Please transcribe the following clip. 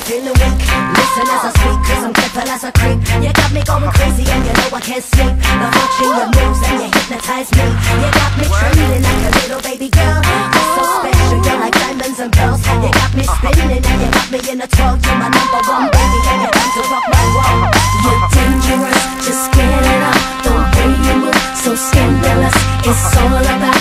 feeling weak. Listen as I speak, cause I'm careful as a creep. You got me going crazy and you know I can't sleep. The watching your moves and you hypnotize me. You got me trembling like a little baby girl. You're so special, you're like diamonds and pearls. You got me spinning and you got me in a twirl. You're my number one baby and you're time to rock my world. You're dangerous, just get it up. The way you move, so scandalous. It's all about